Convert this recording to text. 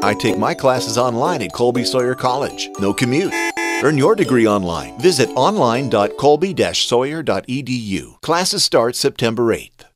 I take my classes online at Colby-Sawyer College. No commute. Earn your degree online. Visit online.colby-sawyer.edu. Classes start September 8th.